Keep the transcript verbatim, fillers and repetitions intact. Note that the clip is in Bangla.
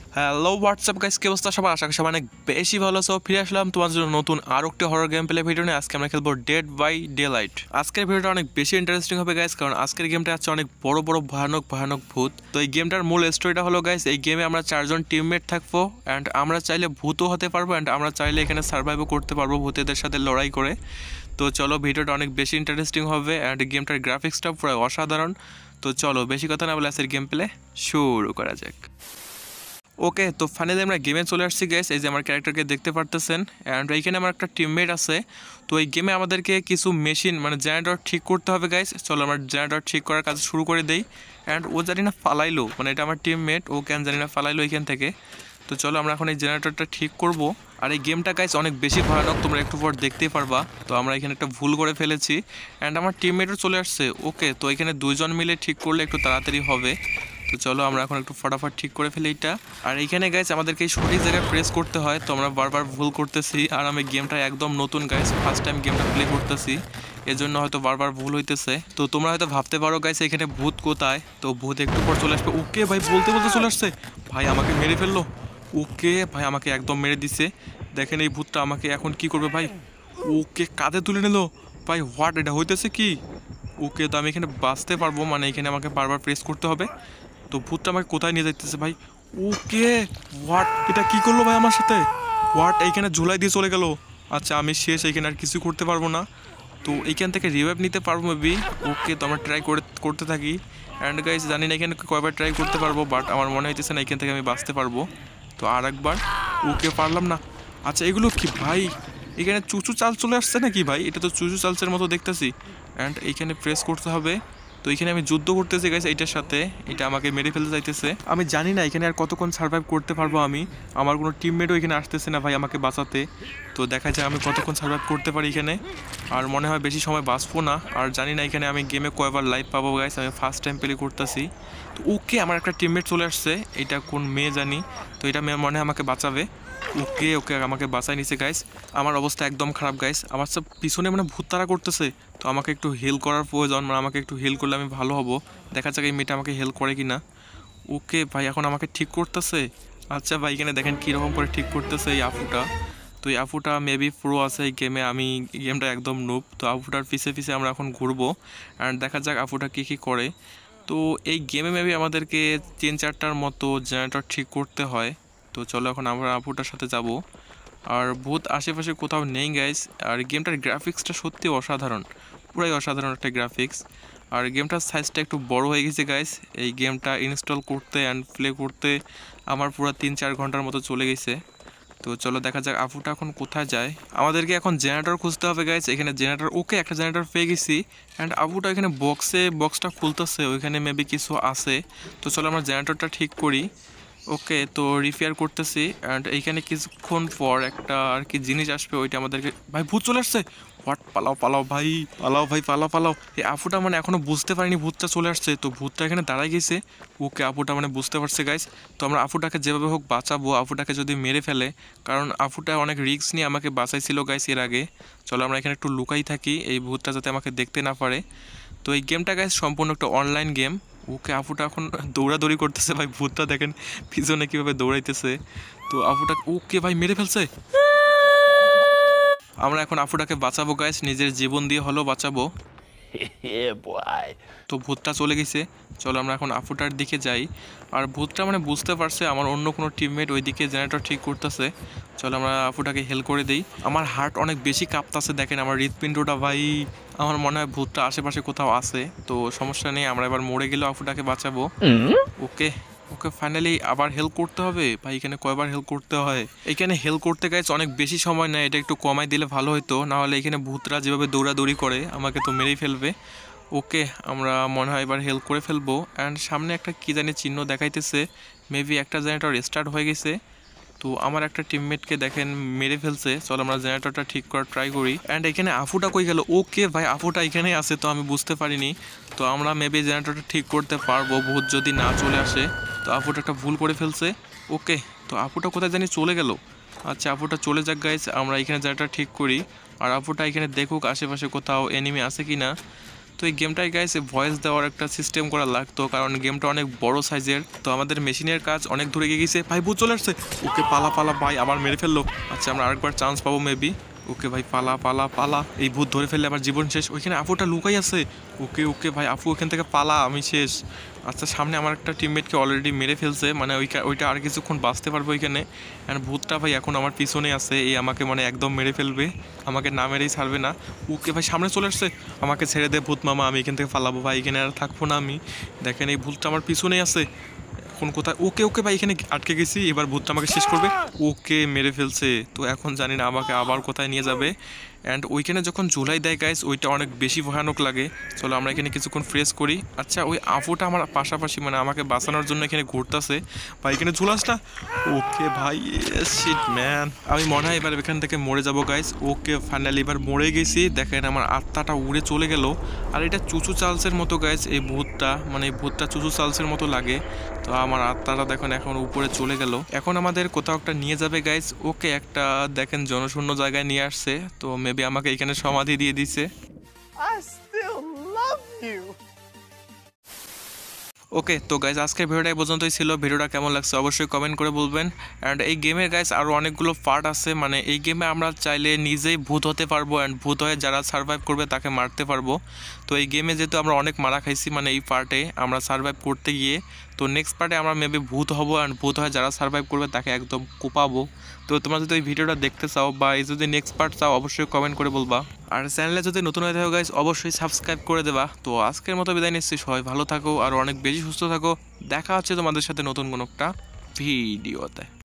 হ্যালো হোয়াটসঅ্যাপ গাইস, কি অবস্থা সবার? আশা করি সবাই অনেক বেশি ভালো আছো। ফিরে আসলাম তোমার জন্য নতুন আরও একটি হরর গেম প্লে ভিডিও নিয়ে। আজকে আমরা খেলবো ডেড বাই ডে লাইট। আজকের ভিডিওটা অনেক বেশি ইন্টারেস্টিং হবে গাইস, কারণ আজকের গেমটা আছে অনেক বড় বড় ভয়ানক ভয়ানক ভূত। তো এই গেমটার মূল স্টোরিটা হলো গাইস, এই গেমে আমরা চারজন টিমমেট থাকবো অ্যান্ড আমরা চাইলে ভূতও হতে পারবো অ্যান্ড আমরা চাইলে এখানে সার্ভাইভও করতে পারবো ভূতেদের সাথে লড়াই করে। তো চলো, ভিডিওটা অনেক বেশি ইন্টারেস্টিং হবে অ্যান্ড গেমটার গ্রাফিক্সটা পুরো অসাধারণ। তো চলো বেশি কথা না বলে আজকের গেম প্লে শুরু করা যাক। ওকে, তো ফাইনালি আমরা গেমে চলে আসছি গাইস। এই যে আমার ক্যারেক্টারকে দেখতে পারতেছেন অ্যান্ড এইখানে আমার একটা টিমমেট আছে। তো এই গেমে আমাদেরকে কিছু মেশিন মানে জেনারেটর ঠিক করতে হবে গাইস। চলো আমরা জেনারেটর ঠিক করার কাজ শুরু করে দেই। অ্যান্ড ও জানি না ফালাইলো, মানে এটা আমার টিমমেট, ও কেন জানি না ফালাইলো এখান থেকে। তো চলো আমরা এখন এই জেনারেটরটা ঠিক করব। আর এই গেমটা গাইস অনেক বেশি ভয়ানক, তোমরা একটু পর দেখতেই পারবা। তো আমরা এখানে একটা ভুল করে ফেলেছি অ্যান্ড আমার টিমমেটও চলে আসছে। ওকে, তো এখানে দুইজন মিলে ঠিক করলে একটু তাড়াতাড়ি হবে। তো চলো আমরা এখন একটু ফটাফট ঠিক করে ফেলি এটা। আর এইখানে গাইস আমাদেরকে এই সঠিক জায়গায় প্রেস করতে হয়, তো আমরা বারবার ভুল করতেছি। আর আমি গেমটা একদম নতুন গাইস, ফার্স্ট টাইম গেমটা প্লে করতেছি, এজন্য হয়তো বারবার ভুল হইতেছে। তো তোমরা হয়তো ভাবতে পারো গাইস এখানে ভূত কোথায়, তো ভূত একটু পর চলে আসবে। ওকে ভাই, বলতে বলতে চলে আসছে ভাই, আমাকে মেরে ফেললো। ওকে ভাই, আমাকে একদম মেরে দিছে। দেখেন এই ভূতটা আমাকে এখন কি করবে ভাই। ওকে, কাঁধে তুলে নিল ভাই। হোয়াট, এটা হইতেছে কি? ওকে, তো আমি এখানে বাঁচতে পারবো, মানে এখানে আমাকে বারবার প্রেস করতে হবে। তো ভূতটা আমাকে কোথায় নিয়ে যাইতেছে ভাই? ওকে, হোয়াট, এটা কি করলো ভাই আমার সাথে? হোয়াট, এইখানে ঝুলাই দিয়ে চলে গেল। আচ্ছা আমি শেষ, এইখানে আর কিছু করতে পারবো না। তো এইখান থেকে রিভাইভ নিতে পারবো মেবি। ওকে, তো আমরা ট্রাই করে করতে থাকি অ্যান্ড গাইস জানি না এখানে কয়বার ট্রাই করতে পারবো, বাট আমার মনে হইতেছে না এখান থেকে আমি বাঁচতে পারবো। তো আর একবার। ওকে, পারলাম না। আচ্ছা এগুলো কি ভাই? এখানে চুচু চাল চলে আসছে নাকি ভাই? এটা তো চুচু চালসের মতো দেখতেছি। অ্যান্ড এইখানে প্রেস করতে হবে। তো এখানে আমি যুদ্ধ করতেছি গাইস এইটার সাথে, এটা আমাকে মেরে ফেলতে চাইতেছে। আমি জানি না এখানে আর কতক্ষণ সার্ভাইভ করতে পারবো আমি। আমার কোনো টিমমেটও এখানে আসতেছে না ভাই আমাকে বাঁচাতে। তো দেখা যায় আমি কতক্ষণ সার্ভাইভ করতে পারি এখানে। আর মনে হয় বেশি সময় বাঁচবো না। আর জানি না এখানে আমি গেমে কয়বার লাইভ পাবো গাইস, আমি ফার্স্ট টাইম প্লে করতেছি। তো ওকে, আমার একটা টিমমেট চলে আসছে, এটা কোন মেয়ে জানি। তো এটা মেয়ে মনে হয় আমাকে বাঁচাবে। ওকে ওকে, আমাকে বাঁচাই নিছে গাইস। আমার অবস্থা একদম খারাপ গাইস, আমার সব পিছনে মানে ভূত তাড়া করতেছে। তো আমাকে একটু হেল করার প্রয়োজন, মানে আমাকে একটু হেল করলে আমি ভালো হব। দেখা যাক এই মেয়েটা আমাকে হেল্প করে কি না। ওকে ভাই, এখন আমাকে ঠিক করতেছে। আচ্ছা ভাই, এখানে দেখেন কীরকম করে ঠিক করতেছে এই আফুটা। তো এই আফুটা মেবি প্রো আছে এই গেমে, আমি গেমটা একদম নুব। তো আফুটার পিছে পিছে আমরা এখন ঘুরবো অ্যান্ড দেখা যাক আফুটা কী কী করে। তো এই গেমে মেবি আমাদেরকে তিন চারটার মতো জেনারেটর ঠিক করতে হয়। তো চলো এখন আমরা আপুটার সাথে যাব। আর ভূত আশেপাশে কোথাও নেই গাইস। আর গেমটার গ্রাফিক্সটা সত্যি অসাধারণ, পুরাই অসাধারণ একটা গ্রাফিক্স। আর গেমটার সাইজটা একটু বড় হয়ে গেছে গাইস। এই গেমটা ইনস্টল করতে অ্যান্ড প্লে করতে আমার পুরো তিন চার ঘন্টার মতো চলে গেছে। তো চলো দেখা যাক আপুটা এখন কোথায় যায়। আমাদেরকে এখন জেনারেটর খুঁজতে হবে গাইস, এখানে জেনারেটর। ওকে, একটা জেনারেটর পেয়ে গেছি অ্যান্ড আপুটা এখানে বক্সে বক্সটা খুলতেছে, ওইখানে মেবি কিছু আছে। তো চলো আমরা জেনারেটরটা ঠিক করি। ওকে, তো রিপেয়ার করতেছি অ্যান্ড এইখানে কিছুক্ষণ পর একটা আর কি জিনিস আসবে, ওইটা আমাদেরকে। ভাই ভূত চলে আসছে। হোয়াট, পালাও পালাও ভাই, পালাও ভাই, পালাও পালাও। এই আপুটা মানে এখনও বুঝতে পারিনি ভূতটা চলে আসছে, তো ভূতটা এখানে দাঁড়ায় গেছে। ওকে, আপুটা মানে বুঝতে পারছে গাইস। তো আমরা আপুটাকে যেভাবে হোক বাঁচাবো, আপুটাকে যদি মেরে ফেলে, কারণ আপুটা অনেক রিস্ক নিয়ে আমাকে বাঁচাইছিল গাইস এর আগে। চলো আমরা এখানে একটু লুকাই থাকি, এই ভূতটা যাতে আমাকে দেখতে না পারে। তো এই গেমটা গাইস সম্পূর্ণ একটা অনলাইন গেম। ওকে, আপুটা এখন দৌড়াদৌড়ি করতেছে ভাই, ভূতটা দেখেন পিছনে কীভাবে দৌড়াইতেছে। তো আপুটা, ওকে ভাই মেরে ফেলছে। আমরা এখন আপুটাকে বাঁচাবো গাইস, নিজের জীবন দিয়ে হলেও বাঁচাবো। তো ভূতটা চলে গেছে। চলো আমরা এখন আপুটার দিকে যাই। আর ভূতটা মানে বুঝতে পারছে আমার অন্য কোনো টিমমেট ওইদিকে জেনারেটর ঠিক করতেছে। চলো আমরা আপুটাকে হেল্প করে দিই। আমার হার্ট অনেক বেশি কাঁপতাছে, দেখেন আমার হৃৎপিণ্ডটা ভাই। আমার মনে হয় ভূতটা আশেপাশে কোথাও আছে। তো সমস্যা নেই, আমরা এবার মরে গেলেও আপুটাকে বাঁচাবো। ওকে ওকে, ফাইনালি আবার হেল্প করতে হবে ভাই। এখানে কয়বার হেল্প করতে হয়? এখানে হেল্প করতে গেছে অনেক বেশি সময় নেয়, এটা একটু কমাই দিলে ভালো হতো। নাহলে এখানে ভূতরা যেভাবে দৌড়াদৌড়ি করে আমাকে তো মেরেই ফেলবে। ওকে, আমরা মনে হয় এবার হেল্প করে ফেলবো। অ্যান্ড সামনে একটা কী জানি চিহ্ন দেখাইতেছে, মেবি একটা জেনারেটর স্টার্ট হয়ে গেছে। তো আমার একটা টিমমেটকে দেখেন মেরে ফেলছে। চলো আমরা জেনারেটরটা ঠিক করার ট্রাই করি। অ্যান্ড এখানে আফুটা কই গেল? ওকে ভাই, আফুটা এখানেই আছে, তো আমি বুঝতে পারিনি। তো আমরা মেবি জেনারেটরটা ঠিক করতে পারবো ভূত যদি না চলে আসে। তো আফুটা একটা ভুল করে ফেলছে। ওকে, তো আফুটা কোথায় জানি চলে গেল। আচ্ছা আফুটা চলে যাক গাইস, আমরা এখানে জেনারেটর ঠিক করি। আর আফুটা এখানে দেখুক আশেপাশে কোথাও এনিমি আছে কি না। তো তো এই গেমটায় গাইস ভয়েস দেওয়ার একটা সিস্টেম করা লাগতো, কারণ গেমটা অনেক বড় সাইজের। তো আমাদের মেশিনের কাজ অনেক দূরে গিয়ে গেছে। ভাই ভূত চলে আসছে, ওকে পালা পালা ভাই, আবার মেরে ফেললো। আচ্ছা আমরা আরেকবার চান্স পাবো মেবি। ওকে ভাই পালা পালা পালা, এই ভূত ধরে ফেললে আমার জীবন শেষ। ওইখানে আফুটা লুকাই আছে। ওকে ওকে ভাই আফু ওখান থেকে পালা, আমি শেষ। আচ্ছা সামনে আমার একটা টিমমেটকে অলরেডি মেরে ফেলছে, মানে ওই ওইটা আর কিছুক্ষণ বাঁচতে পারবে ওইখানে। অ্যান্ড ভূতটা ভাই এখন আমার পিছনে আছে, এই আমাকে মানে একদম মেরে ফেলবে, আমাকে না মেরেই ছাড়বে না। ওকে ভাই সামনে চলে আসছে, আমাকে ছেড়ে দে ভূত মামা, আমি এখান থেকে পালাবো ভাই, এখানে আর থাকবো না আমি। দেখেন এই ভূতটা আমার পিছনেই আছে এখন কোথায়। ওকে ওকে ভাই এখানে আটকে গেছি, এবার ভূতটা আমাকে শেষ করবে। ওকে মেরে ফেলছে, তো এখন জানি না আমাকে আবার কোথায় নিয়ে যাবে। অ্যান্ড ওইখানে যখন ঝুলাই দেয় গাইস ওইটা অনেক বেশি ভয়ানক লাগে। চলো আমরা এখানে কিছুক্ষণ ফ্রেশ করি। আচ্ছা ওই আফুটা আমার পাশাপাশি মানে আমাকে বাঁচানোর জন্য এখানে ঘুরতেছে ভাই, এখানে ঝুলাস না। ওকে ভাই শিট ম্যান, আমি মনে হয় এবার এখান থেকে মরে যাবো গাইস। ওকে ফাইনালি এবার মরে গেছি, দেখেন আমার আত্মাটা উড়ে চলে গেল। আর এটা চুচু চালসের মতো গাইস, এই ভূতটা মানে এই ভূতটা চুচু চালসের মতো লাগে। তো আমার আত্মাটা দেখেন এখন উপরে চলে গেল, এখন আমাদের কোথাও একটা নিয়ে যাবে গাইস। ওকে একটা দেখেন জনশূন্য জায়গায় নিয়ে আসছে, তো মেবি আমাকে এখানে সমাধি দিয়ে দিছে। ওকে তো গাইজ আজকের ভিডিওটা এই পর্যন্তই ছিল। ভিডিওটা কেমন লাগছে অবশ্যই কমেন্ট করে বলবেন। অ্যান্ড এই গেমের গাইজ আরও অনেকগুলো পার্ট আছে, মানে এই গেমে আমরা চাইলে নিজেই ভূত হতে পারবো, অ্যান্ড ভূত হয়ে যারা সার্ভাইভ করবে তাকে মারতে পারবো। তো এই গেমে যেহেতু আমরা অনেক মারা খাইছি মানে এই পার্টে আমরা সার্ভাইভ করতে গিয়ে, তো নেক্সট পার্টে আমরা মেবি ভূত হবো, অ্যান্ড ভূত হয়ে যারা সার্ভাইভ করবে তাকে একদম কোপাবো। তো তোমরা যদি এই ভিডিওটা দেখতে চাও বা এই যদি নেক্সট পার্ট চাও অবশ্যই কমেন্ট করে বলবা। আর চ্যানেলে যদি নতুন হয়ে থাকো গাইজ অবশ্যই সাবস্ক্রাইব করে দেবা। তো আজকের মতো বিদায় নিচ্ছি, সবাই ভালো থাকো আর অনেক বেশি সুস্থ থাকো। দেখা হচ্ছে তোমাদের সাথে নতুন কোনো একটা ভিডিওতে।